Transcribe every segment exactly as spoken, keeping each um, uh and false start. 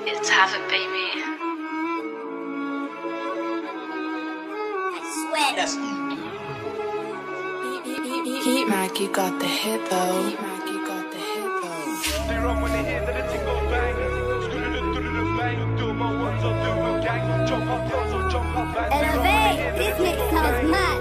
It's have it, baby. Sweat. Heat Mac, you got the hit though. Heat Mac, you got the hit though. They run when they hear that the ting goes bang. Scoo-doo-doo-doo-doo bang. Do my ones or do a gang. Jump up close or jump up bang. Elevate, this mix sounds mad.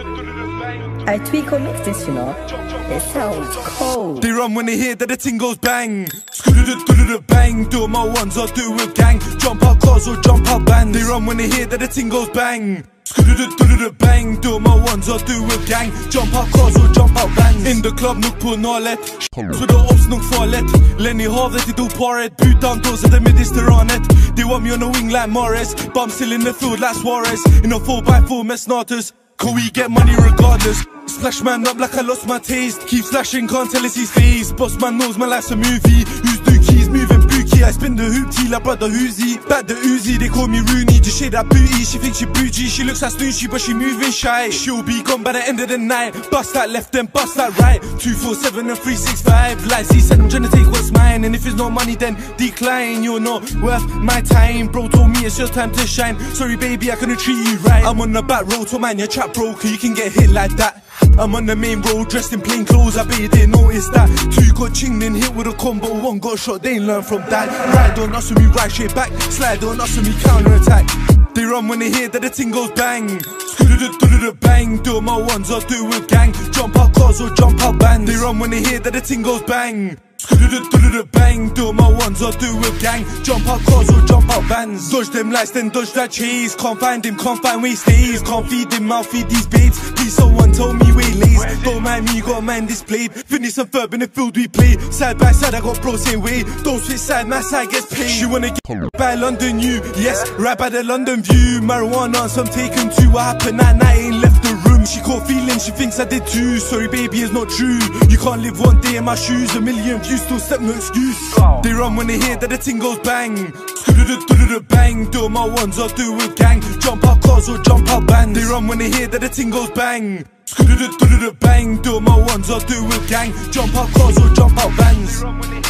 I tweak or mix this, you know. It sounds cold. They run when they hear that the ting goes bang. Scoo-doo-doo-doo-doo bang. Do my ones or do a gang. Jump up close or jump up bang. They run when they hear that the ting goes bang. Scoo-doo-doo-doo-doo bang. Do my ones or do a gang. Jump up close or jump up bang. In the club nog på nollet. Så det är obs nog farligt. Lenny havet i doparet. Putan dåsar det mediterranet. They want me on a wing like Morris. Bum still in the field like Suarez. In a four by four med Snatus. Can we get money regardless? Splash man up like I lost my taste. Keep slashing, can't tell it's his face. Boss man knows my life's a movie. Who's dookies, moving bookie. I spin the hoop tea like brother Uzi. Back the Uzi, they call me Rooney. Just shade that booty, she thinks she bougie. She looks like Snooshy, but she moving shy. She'll be gone by the end of the night. Bust that left, then bust that right. Two four seven and three six five. Like C said, I'm trying to take what's mine. And if it's not money, then decline. You're not worth my time. Bro told me it's just time to shine. Sorry baby, I couldn't treat you right. I'm on the back road to man, your trap broke. You can get hit like that. I'm on the main road dressed in plain clothes, I bet you didn't notice that. Two got chinged and hit with a combo, one got shot, they ain't learn from that. Ride on us when we ride straight back, slide on us when we counter attack. They run when they hear that the ting goes bang. Scoo-doo-doo-doo-doo bang. Do my ones or do a gang. Jump out cars or jump out bands. They run when they hear that the ting goes bang. Scoo-doo-doo-doo-doo bang. Do my ones or do a gang. Jump out cars or jump out bands. Dodge them lights then dodge that chase. Can't find him, can't find where he stays. Can't feed him, I'll feed these babes. Please someone tell me where he lays. Don't mind me, you got a man displayed. Finish some verb in the field we play. Side by side I got bro same way. Don't switch side, my side gets paid. She wanna get by London you. Yes, right by the London view. Marijuana on some taken too. What happened that night ain't left the room. She caught feelings, she thinks I did too. Sorry baby, it's not true. You can't live one day in my shoes. A million views, still step no excuse. They run when they hear that the ting goes bang. Scoo-doo-doo-doo-doo bang. Do my ones or do a gang. Jump out cars or jump out bands. They run when they hear that the ting goes bang. Scoo-doo-doo-doo-doo bang. Do my ones or do a gang. Jump out cars or jump out bands.